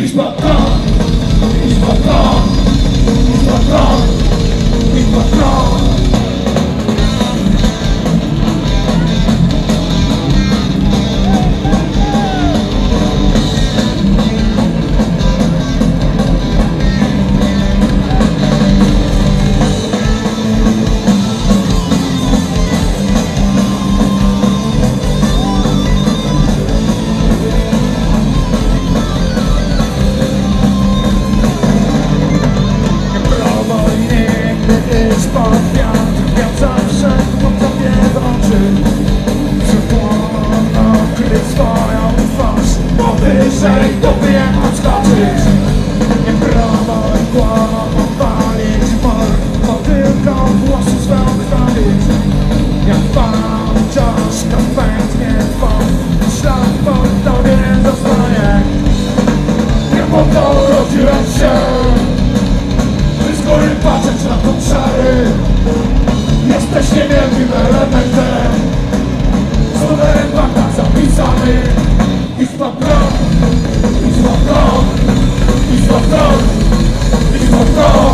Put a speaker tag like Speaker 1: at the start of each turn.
Speaker 1: Ich war dran, ich war dran, ich war dran, ich war dran. Wiatr zawsze potrafię w oczy Przypłoną kryć swoją twarz Bo wyżej to wiem odskoczyć Nie próbuj głową walić mor Bo tylko włosy swą wystawić Jak pan czaszka pęknie twą Ślad po tobie zostanie Nie po to urodziłem się z góry patrzeć na tą szary Jesteś niewielkim elementem Z numerem w aktach zapisanych Idź ma prąd, idź ma prąd, idź ma prąd, idź ma prąd.